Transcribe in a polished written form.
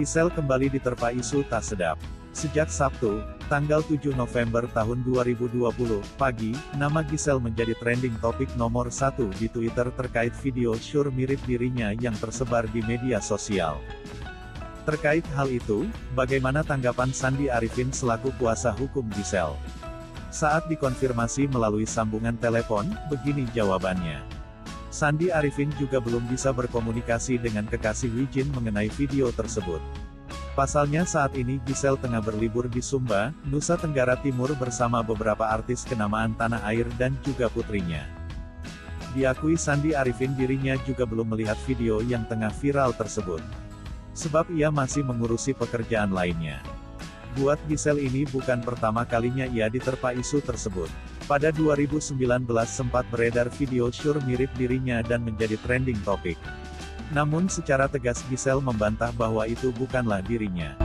Gisel kembali diterpa isu tak sedap. Sejak Sabtu, tanggal 7 November tahun 2020, pagi, nama Gisel menjadi trending topik nomor 1 di Twitter terkait video syur mirip dirinya yang tersebar di media sosial. Terkait hal itu, bagaimana tanggapan Sandi Arifin selaku kuasa hukum Gisel? Saat dikonfirmasi melalui sambungan telepon, begini jawabannya. Sandi Arifin juga belum bisa berkomunikasi dengan kekasih Wijin mengenai video tersebut. Pasalnya saat ini Gisel tengah berlibur di Sumba, Nusa Tenggara Timur bersama beberapa artis kenamaan tanah air dan juga putrinya. Diakui Sandi Arifin dirinya juga belum melihat video yang tengah viral tersebut. Sebab ia masih mengurusi pekerjaan lainnya. Buat Gisel ini bukan pertama kalinya ia diterpa isu tersebut. Pada 2019 sempat beredar video syur mirip dirinya dan menjadi trending topik. Namun secara tegas Gisel membantah bahwa itu bukanlah dirinya.